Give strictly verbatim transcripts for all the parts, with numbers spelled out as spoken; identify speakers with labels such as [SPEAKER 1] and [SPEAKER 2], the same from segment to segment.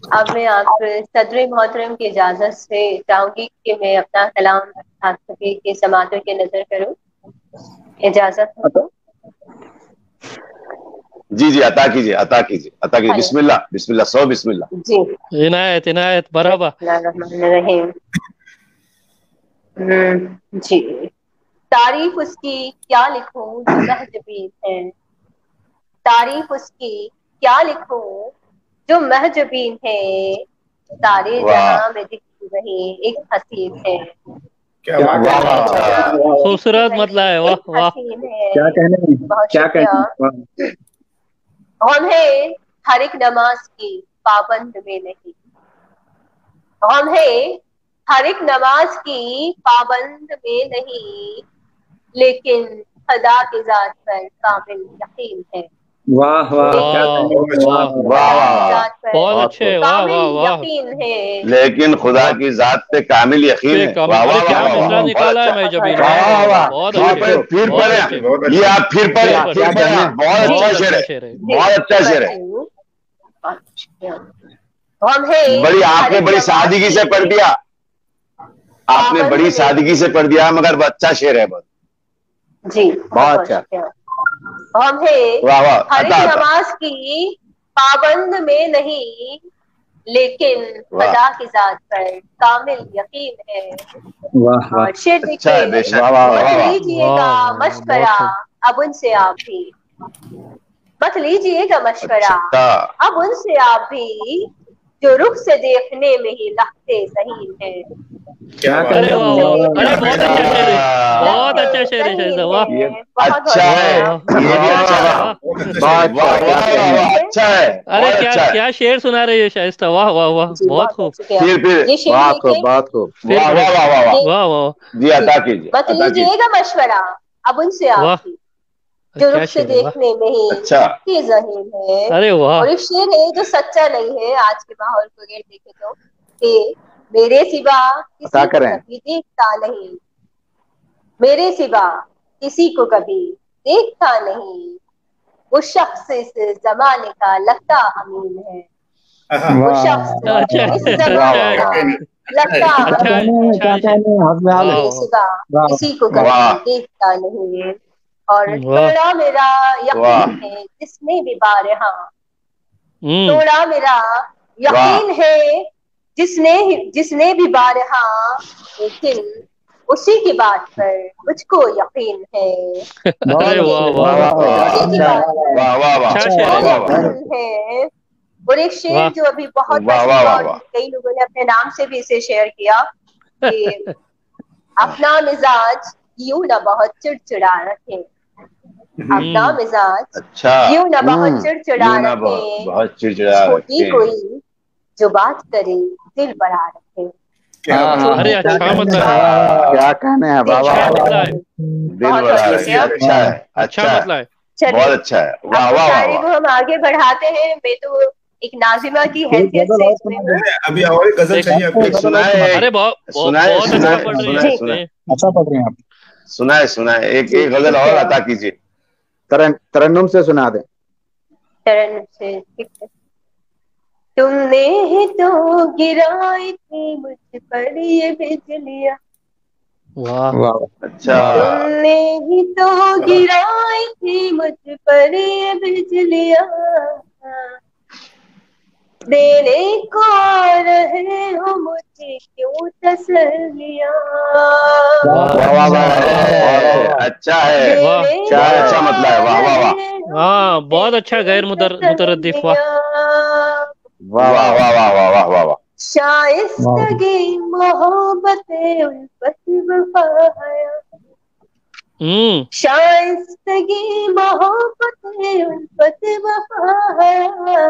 [SPEAKER 1] अब मैं आप सदर मोहतरम की इजाजत से चाहूंगी कि मैं अपना कलाम आप सभी के समातों के नजर करूं। इजाजत हो तो?
[SPEAKER 2] जी जी अता कीजिए, अता कीजिए, अता कीजिए। बिस्मिल्लाह बिस्मिल्लाह, सौ बिस्मिल्लाह।
[SPEAKER 1] जी
[SPEAKER 3] इनायत इनायत बराबर।
[SPEAKER 1] बिस्मिल्लाहिर्रहमानिर्रहीम। जी, तारीफ उसकी क्या लिखूं जो महजबीन है, तारीफ उसकी क्या लिखूं जो महजबीन है, सारे जहां में दिखती रही एक हसीन है।
[SPEAKER 4] क्या बात है,
[SPEAKER 1] सारे जहां में दिखती
[SPEAKER 3] खूबसूरत
[SPEAKER 1] रही
[SPEAKER 3] मतलब है,
[SPEAKER 1] एक
[SPEAKER 3] वाह वाह।
[SPEAKER 1] हसीन है।
[SPEAKER 5] क्या कहने में,
[SPEAKER 1] बहुत
[SPEAKER 5] क्या
[SPEAKER 1] शुक्रिया।
[SPEAKER 5] कहने
[SPEAKER 1] हम है हर एक नमाज की पाबंद में नहीं, हम है हर एक नमाज की पाबंद में नहीं, लेकिन खुदा की जात पर कामिल यकीन है।
[SPEAKER 5] वाह वाह, क्या
[SPEAKER 3] वाह
[SPEAKER 5] कहने में,
[SPEAKER 3] वाह
[SPEAKER 2] वाह
[SPEAKER 1] खुदा
[SPEAKER 2] वाह
[SPEAKER 1] की
[SPEAKER 2] वाह,
[SPEAKER 1] जात पर
[SPEAKER 3] बहुत अच्छे, वाह
[SPEAKER 1] कामिल
[SPEAKER 3] वाह वाह।
[SPEAKER 1] यकीन है।
[SPEAKER 2] लेकिन खुदा की जात पे कामिल यकीन
[SPEAKER 3] पे
[SPEAKER 2] है।
[SPEAKER 3] कामिल,
[SPEAKER 2] वाह
[SPEAKER 3] अरे
[SPEAKER 2] वाह वाह
[SPEAKER 3] क्या
[SPEAKER 2] वाह
[SPEAKER 3] मिसरा
[SPEAKER 2] वाह, बहुत
[SPEAKER 3] निकाला है
[SPEAKER 2] अच्छा,
[SPEAKER 3] मैं जबीन,
[SPEAKER 2] वाह
[SPEAKER 3] वाह
[SPEAKER 2] वाह
[SPEAKER 3] वाह वाह,
[SPEAKER 2] वाह।
[SPEAKER 3] बहुत
[SPEAKER 2] फिर
[SPEAKER 3] अच्छे,
[SPEAKER 2] पढ़े, फिर
[SPEAKER 3] बहुत
[SPEAKER 2] पढ़े,
[SPEAKER 3] अच्छे।
[SPEAKER 4] बहुत
[SPEAKER 2] ये
[SPEAKER 4] अच्छा।
[SPEAKER 2] आप फिर पढ़े,
[SPEAKER 3] फिर
[SPEAKER 2] फिर
[SPEAKER 3] पढ़े,
[SPEAKER 2] पढ़े आप। बहुत
[SPEAKER 3] बहुत
[SPEAKER 2] अच्छा
[SPEAKER 3] अच्छा
[SPEAKER 2] शेर है,
[SPEAKER 3] शेर है।
[SPEAKER 2] बहुत अच्छा शेर है।
[SPEAKER 1] हम है
[SPEAKER 2] बड़ी
[SPEAKER 1] हर
[SPEAKER 2] आपने
[SPEAKER 1] एक
[SPEAKER 2] बड़ी
[SPEAKER 1] नमाज
[SPEAKER 2] सादगी से पढ़
[SPEAKER 1] की
[SPEAKER 2] दिया, आपने
[SPEAKER 1] पाबंद
[SPEAKER 2] बड़ी
[SPEAKER 1] में
[SPEAKER 2] सादगी से
[SPEAKER 1] नहीं।
[SPEAKER 2] पढ़ दिया, मगर अच्छा शेर है बहुत।
[SPEAKER 1] जी
[SPEAKER 5] बहुत अच्छा।
[SPEAKER 1] शुक्रिया। हम है
[SPEAKER 2] वाह वाह,
[SPEAKER 1] हर एक
[SPEAKER 2] अता अता,
[SPEAKER 1] नमाज की पाबंद में नहीं, लेकिन
[SPEAKER 2] वाह,
[SPEAKER 1] खुदा की जात पर कामिल यकीन है।
[SPEAKER 5] वाह वाह,
[SPEAKER 1] और शेर
[SPEAKER 2] अच्छा है
[SPEAKER 1] देखिए,
[SPEAKER 2] बेशक।
[SPEAKER 5] वाह वाह
[SPEAKER 2] वाह
[SPEAKER 1] मत
[SPEAKER 2] वाह वाह,
[SPEAKER 1] लीजिएगा
[SPEAKER 3] वाह वाह, बहुत
[SPEAKER 1] मशवरा
[SPEAKER 3] खूब।
[SPEAKER 1] अब उनसे आप भी, मत लीजिएगा मशवरा
[SPEAKER 2] अच्छा,
[SPEAKER 1] अब उनसे आप भी, जो रुख से देखने में ही लगते ज़हीन है।
[SPEAKER 4] क्या बात
[SPEAKER 3] अरे
[SPEAKER 4] है,
[SPEAKER 3] वाह वाह, अरे बहुत अच्छा शेर है, बहुत अच्छा शेर है शायद,
[SPEAKER 1] ज़हीन
[SPEAKER 3] वाह
[SPEAKER 2] ये
[SPEAKER 1] है। बहुत बहुत
[SPEAKER 2] अच्छा है,
[SPEAKER 3] वाह वाह,
[SPEAKER 1] शुक्रिया।
[SPEAKER 2] ये भी
[SPEAKER 3] अच्छा
[SPEAKER 2] अच्छा
[SPEAKER 3] शेर है,
[SPEAKER 2] है।
[SPEAKER 3] वाह।
[SPEAKER 4] बहुत अच्छा शेर है।
[SPEAKER 5] बहुत
[SPEAKER 2] वाह
[SPEAKER 5] अच्छा, क्या
[SPEAKER 2] वाह वाह
[SPEAKER 5] कहने
[SPEAKER 2] वाह,
[SPEAKER 5] में।
[SPEAKER 2] अच्छा है,
[SPEAKER 3] अरे
[SPEAKER 2] बहुत
[SPEAKER 3] क्या
[SPEAKER 2] अच्छा है।
[SPEAKER 3] क्या शेर सुना रही है शाइस्ता, वाह वाह वाह,
[SPEAKER 1] जी
[SPEAKER 3] बहुत
[SPEAKER 1] बहुत बहुत
[SPEAKER 3] खूब।
[SPEAKER 1] शुक्रिया।
[SPEAKER 2] फिर फिर
[SPEAKER 1] ये शेर
[SPEAKER 5] बहुत खूब,
[SPEAKER 1] देखें,
[SPEAKER 5] बहुत खूब।
[SPEAKER 3] फिर
[SPEAKER 2] वाह
[SPEAKER 3] पढ़े,
[SPEAKER 2] वाह वाह वाह वाह,
[SPEAKER 1] ये
[SPEAKER 3] वाह वाह
[SPEAKER 2] जी
[SPEAKER 1] जी,
[SPEAKER 2] अता कीजिए,
[SPEAKER 1] मत
[SPEAKER 2] अता कीजिए।
[SPEAKER 1] लीजिएगा मशवरा अब उनसे आप
[SPEAKER 3] वाह,
[SPEAKER 1] भी, जो रुख
[SPEAKER 3] क्या
[SPEAKER 1] से
[SPEAKER 3] शेर है, वाह।
[SPEAKER 1] देखने में ही
[SPEAKER 2] अच्छा,
[SPEAKER 1] लगते ज़हीन है।
[SPEAKER 3] अरे
[SPEAKER 1] और
[SPEAKER 3] वाह,
[SPEAKER 1] एक शेर है जो सच्चा नहीं है आज के माहौल को अगर देखे तो, कि मेरे सिवा
[SPEAKER 5] पता
[SPEAKER 1] किसी को
[SPEAKER 5] करें।
[SPEAKER 1] कभी देखता नहीं, मेरे सिवा किसी को कभी देखता नहीं, वो शख्स इस जमाने का लगता अमीन है। वो
[SPEAKER 5] वाह
[SPEAKER 1] शख्स
[SPEAKER 3] अच्छा
[SPEAKER 1] इस
[SPEAKER 2] वाह
[SPEAKER 3] अच्छा
[SPEAKER 1] जमाने
[SPEAKER 2] वाह
[SPEAKER 3] है,
[SPEAKER 1] का
[SPEAKER 2] वाह,
[SPEAKER 1] लगता
[SPEAKER 5] क्या
[SPEAKER 3] अच्छा है,
[SPEAKER 5] कहने
[SPEAKER 1] अमीन
[SPEAKER 5] में,
[SPEAKER 1] है।
[SPEAKER 3] अच्छा
[SPEAKER 5] क्या
[SPEAKER 3] है शेर,
[SPEAKER 5] कहने में, हस्बे हाल है।
[SPEAKER 3] वाह
[SPEAKER 1] मेरे
[SPEAKER 3] वाह
[SPEAKER 1] सिवा
[SPEAKER 5] वाह
[SPEAKER 1] किसी को
[SPEAKER 2] वाह
[SPEAKER 1] कभी देखता नहीं है। और
[SPEAKER 3] वाह,
[SPEAKER 1] तोड़ा मेरा
[SPEAKER 2] वाह
[SPEAKER 1] यकीन है जिसने भी बारहा,
[SPEAKER 3] हम्म,
[SPEAKER 1] तोड़ा मेरा
[SPEAKER 2] वाह,
[SPEAKER 1] यकीन है जिसने जिसने भी बारहा, लेकिन उसी की बात पर मुझको यकीन है।
[SPEAKER 5] बहुत
[SPEAKER 3] अरे वाह
[SPEAKER 1] लेकिन
[SPEAKER 5] अच्छे,
[SPEAKER 3] वाह
[SPEAKER 5] वाह
[SPEAKER 2] वाह
[SPEAKER 3] वाह,
[SPEAKER 5] वाह,
[SPEAKER 2] वाह
[SPEAKER 5] क्या
[SPEAKER 1] उसी की
[SPEAKER 5] कहने
[SPEAKER 2] वाह,
[SPEAKER 5] में।
[SPEAKER 1] बात पर
[SPEAKER 2] वाह वाह वाह,
[SPEAKER 3] अच्छा शेर
[SPEAKER 1] मुझको
[SPEAKER 3] है,
[SPEAKER 2] वाह वाह,
[SPEAKER 1] यकीन है। और एक शेर
[SPEAKER 5] वाह
[SPEAKER 1] जो अभी बहुत
[SPEAKER 2] वाह वाह
[SPEAKER 1] मशहूर
[SPEAKER 2] वाह
[SPEAKER 1] और
[SPEAKER 2] वाह,
[SPEAKER 1] कई लोगों ने अपने नाम से भी इसे शेयर किया, कि अपना मिजाज यूं न बहुत चिड़चिड़ा रखे, अपना
[SPEAKER 3] हम्म,
[SPEAKER 1] मिजाज
[SPEAKER 2] अच्छा,
[SPEAKER 1] यूं न बहुत
[SPEAKER 5] हम्म,
[SPEAKER 1] चिड़चिड़ा
[SPEAKER 2] यूं ना
[SPEAKER 1] रखे,
[SPEAKER 2] बहुत बहुत चिड़चिड़ा
[SPEAKER 1] छोटी
[SPEAKER 2] रखे।
[SPEAKER 1] कोई जो बात करे दिल बड़ा रखे,
[SPEAKER 4] क्या
[SPEAKER 5] हाँ
[SPEAKER 4] बात
[SPEAKER 5] हाँ
[SPEAKER 3] अरे
[SPEAKER 1] छोटी
[SPEAKER 5] हाँ, क्या
[SPEAKER 1] कोई
[SPEAKER 3] अच्छा
[SPEAKER 5] कहने
[SPEAKER 1] जो
[SPEAKER 5] हैं,
[SPEAKER 3] मतलब है,
[SPEAKER 1] बात करे
[SPEAKER 5] क्या कहने हैं, वाह
[SPEAKER 1] दिल
[SPEAKER 5] वाह
[SPEAKER 3] अच्छा
[SPEAKER 1] बड़ा
[SPEAKER 3] मतलब
[SPEAKER 5] वाह।
[SPEAKER 3] है,
[SPEAKER 1] रखे।
[SPEAKER 2] दिल
[SPEAKER 1] बहुत
[SPEAKER 2] बड़ा
[SPEAKER 1] बहुत
[SPEAKER 2] रखे,
[SPEAKER 1] शुक्रिया।
[SPEAKER 4] नसीहत है।
[SPEAKER 2] अच्छा है,
[SPEAKER 3] अच्छा
[SPEAKER 2] अच्छा है,
[SPEAKER 3] मतलब है।
[SPEAKER 2] बहुत
[SPEAKER 1] चलिए
[SPEAKER 2] अच्छा है। वाह
[SPEAKER 1] अपनी
[SPEAKER 2] वाह वाह
[SPEAKER 1] शायरी
[SPEAKER 2] वाह,
[SPEAKER 1] को हम आगे बढ़ाते हैं। मैं तो एक नाजिमा की
[SPEAKER 5] एक
[SPEAKER 1] हैसियत
[SPEAKER 5] गजल
[SPEAKER 1] से
[SPEAKER 5] और
[SPEAKER 1] इसमें
[SPEAKER 5] सुना दे,
[SPEAKER 1] हूँ
[SPEAKER 4] अभी और एक गजल
[SPEAKER 3] एक
[SPEAKER 4] चाहिए आपको।
[SPEAKER 2] एक
[SPEAKER 5] गजल और
[SPEAKER 2] सुनाए,
[SPEAKER 5] सुना दे।
[SPEAKER 3] अरे बहुत
[SPEAKER 2] एक
[SPEAKER 3] बहुत
[SPEAKER 2] सुनाए
[SPEAKER 3] बहुत अच्छा
[SPEAKER 2] सुनाए
[SPEAKER 3] पढ़ रही है
[SPEAKER 2] सुनाए
[SPEAKER 1] जी
[SPEAKER 2] सुनाए
[SPEAKER 3] आपने।
[SPEAKER 5] अच्छा पढ़ रहे हैं आप।
[SPEAKER 2] सुनाए सुनाए, एक
[SPEAKER 1] जी
[SPEAKER 2] एक गजल और
[SPEAKER 1] शुक्रिया।
[SPEAKER 2] अता कीजिए।
[SPEAKER 5] तरन, तरन्नुम से सुना दे।
[SPEAKER 1] चरण से ठीक है। तुमने ही तो गिराई थी मुझ पर ये बिजलियां,
[SPEAKER 3] वाह
[SPEAKER 5] वाह
[SPEAKER 2] अच्छा,
[SPEAKER 5] वाह वाह,
[SPEAKER 1] तुमने ही तो गिराई थी मुझ पर ये बिजलियां, देने को आ रहे हो मुझे क्यों तसल्लियां,
[SPEAKER 5] वाह
[SPEAKER 3] वाह
[SPEAKER 5] वाह वाह वाह
[SPEAKER 2] अच्छा
[SPEAKER 5] वाह वाह वाह
[SPEAKER 2] है,
[SPEAKER 5] वाह,
[SPEAKER 2] अच्छा है,
[SPEAKER 3] वाह,
[SPEAKER 1] देने
[SPEAKER 5] क्या
[SPEAKER 2] बहुत
[SPEAKER 1] को
[SPEAKER 5] है।
[SPEAKER 2] अच्छा मतलब है।
[SPEAKER 1] आ
[SPEAKER 2] वाह वाह वाह,
[SPEAKER 1] रहे हो
[SPEAKER 3] हाँ
[SPEAKER 1] मुझे
[SPEAKER 3] बहुत अच्छा,
[SPEAKER 1] क्यों
[SPEAKER 3] गैर मुतर मुतरद्दिफ, वाह।
[SPEAKER 1] तसल्लियां,
[SPEAKER 5] वाह
[SPEAKER 2] वाह
[SPEAKER 5] वाह
[SPEAKER 2] वाह वाह वाह वाह वाह वाह,
[SPEAKER 5] वाह,
[SPEAKER 1] शाइस्तगी मोहब्बतें उल्फत वफाया,
[SPEAKER 3] हम्म,
[SPEAKER 1] शाइस्तगी मोहब्बतें उल्फत वफाया,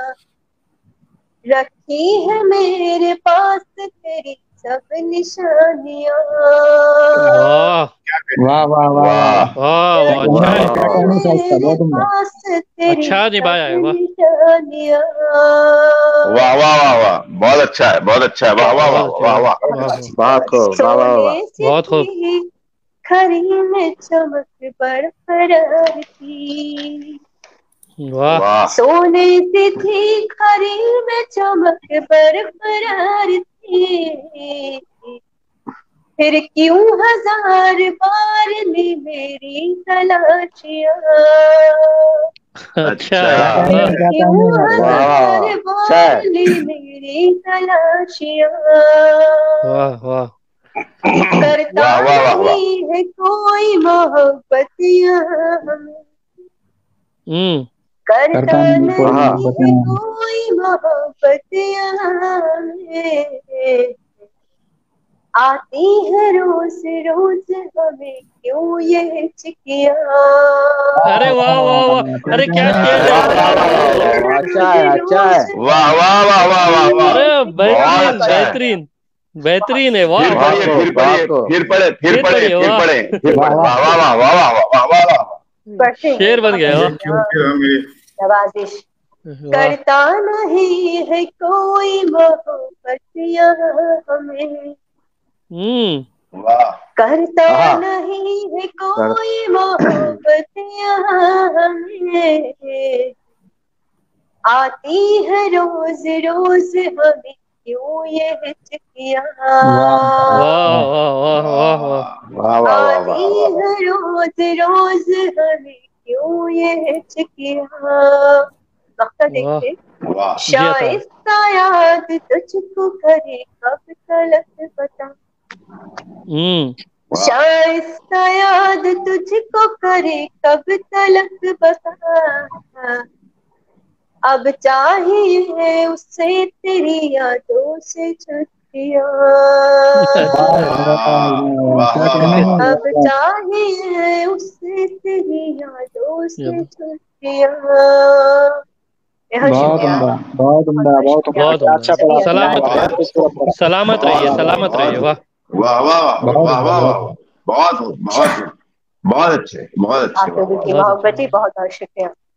[SPEAKER 1] रखी है मेरे पास तेरी सब निशानियां,
[SPEAKER 3] वाह
[SPEAKER 4] क्या कहते
[SPEAKER 5] वाह
[SPEAKER 4] हैं।
[SPEAKER 5] वाह वाह वाह
[SPEAKER 2] वाह
[SPEAKER 5] वाह,
[SPEAKER 3] वाह
[SPEAKER 5] क्या
[SPEAKER 3] वाह,
[SPEAKER 5] कहने
[SPEAKER 3] अच्छा
[SPEAKER 2] वाह
[SPEAKER 5] हैं,
[SPEAKER 3] है,
[SPEAKER 1] रखी
[SPEAKER 5] क्या
[SPEAKER 2] वाह
[SPEAKER 1] है
[SPEAKER 5] कहने हैं, शाइस्ता
[SPEAKER 1] मेरे
[SPEAKER 5] बहुत उम्दा।
[SPEAKER 1] पास तेरी
[SPEAKER 3] अच्छा
[SPEAKER 1] सब
[SPEAKER 3] निभाया है, वाह।
[SPEAKER 1] निशानियां।
[SPEAKER 2] वाह वाह वाह वाह, बहुत अच्छा है, बहुत अच्छा है। वाह वाह वाह
[SPEAKER 3] बहुत अच्छे,
[SPEAKER 2] वाह
[SPEAKER 3] वाह
[SPEAKER 2] वाह,
[SPEAKER 1] बहुत
[SPEAKER 3] वाह
[SPEAKER 1] बहुत
[SPEAKER 3] वाह,
[SPEAKER 1] शुक्रिया।
[SPEAKER 5] बहुत खूब, वाह वाह वाह,
[SPEAKER 1] सोने से
[SPEAKER 3] बहुत खूब।
[SPEAKER 1] भी खरी में चमक बरकरार थी,
[SPEAKER 3] वाह
[SPEAKER 2] वाह
[SPEAKER 1] सोने से थी खरी में चमक बरकरार थी, फिर क्यों हजार बार ली मेरी तलाशियां,
[SPEAKER 3] अच्छा
[SPEAKER 2] अच्छा।
[SPEAKER 1] क्यों हजार
[SPEAKER 5] वाह,
[SPEAKER 1] बार ली मेरी तलाशियां,
[SPEAKER 3] वाह वाह
[SPEAKER 1] करता
[SPEAKER 2] वाह, वाह, वाह, वाह।
[SPEAKER 1] नहीं है कोई मोहब्बत यहाँ हमें,
[SPEAKER 3] हम्म
[SPEAKER 1] करता नहीं
[SPEAKER 5] वाह।
[SPEAKER 1] है कोई मोहब्बत यहाँ हमें, आती है रोज रोज हमें क्यों ये हिचकियाँ,
[SPEAKER 3] अरे वाह वाह वाह अरे क्या शेर है
[SPEAKER 5] वाह, वाह, वाह, वाह,
[SPEAKER 3] अरे
[SPEAKER 5] वाह, अच्छा है, अच्छा है।
[SPEAKER 2] वाह वाह वाह वाह वाह वाह
[SPEAKER 3] अरे
[SPEAKER 2] बहुत
[SPEAKER 3] बेहतरीन
[SPEAKER 2] अच्छा है।
[SPEAKER 3] बेहतरीन बेहतरीन है वाह
[SPEAKER 2] फिर
[SPEAKER 3] वाह
[SPEAKER 2] पढ़िए
[SPEAKER 5] वाह,
[SPEAKER 2] फिर पढ़िए
[SPEAKER 5] वाह।
[SPEAKER 2] फिर पढ़े फिर
[SPEAKER 3] फिर
[SPEAKER 2] पढ़े
[SPEAKER 3] पढ़िए,
[SPEAKER 2] फिर
[SPEAKER 3] वाह।
[SPEAKER 2] पढ़े फिर पढ़े वाह वाह वाह वाह वाह वाह वाह वाह
[SPEAKER 1] पढ़ते हैं,
[SPEAKER 3] शेर बन गए
[SPEAKER 4] ये
[SPEAKER 3] वाह
[SPEAKER 4] क्यों किया मेरे
[SPEAKER 1] नवाजिश,
[SPEAKER 3] वाह
[SPEAKER 1] करता नहीं है कोई मोहब्बत यहाँ हमें,
[SPEAKER 3] हम्म
[SPEAKER 2] वाह
[SPEAKER 1] करता
[SPEAKER 5] आहा।
[SPEAKER 1] नहीं है कोई मोहब्बत यहाँ हमें, आती है रोज रोज हमें क्यों ये हिचकियाँ,
[SPEAKER 3] वाह वाह वाह वाह वाह
[SPEAKER 5] वाह, वाह, वाह,
[SPEAKER 1] आती
[SPEAKER 5] वाह।
[SPEAKER 1] है रोज रोज हमें क्यों ये हिचकियाँ, मक्ता
[SPEAKER 3] वाह
[SPEAKER 1] देखते,
[SPEAKER 2] वाह
[SPEAKER 3] जी आता है
[SPEAKER 1] शाइस्ता याद तुझको करे कब तलक बता,
[SPEAKER 3] हम्म
[SPEAKER 1] शाइस्ता याद तुझको करे कब तलक बता, अब चाहिए उससे तेरी यादों से छुट्टियाँ,
[SPEAKER 2] वाह वाह
[SPEAKER 1] अब चाहिए उससे तेरी यादों से छुट्टियाँ। बहुत शुक्रिया,
[SPEAKER 5] बहुत उम्दा, बहुत उम्दा।
[SPEAKER 3] बहुत उम्दा
[SPEAKER 5] अच्छा पढ़ा,
[SPEAKER 3] सलामत
[SPEAKER 5] बहुत
[SPEAKER 3] रहिए
[SPEAKER 5] खूबसूरत पढ़ा।
[SPEAKER 3] सलामत रहिए सलामत रहिए वाह
[SPEAKER 2] वाह वाह वाह वाह वाह वाह बहुत बहुत बहुत अच्छे बहुत अच्छे
[SPEAKER 1] आपके
[SPEAKER 2] वाह
[SPEAKER 1] दिल की
[SPEAKER 3] बहुत
[SPEAKER 1] मोहब्बती, बहुत बहुत शुक्रिया।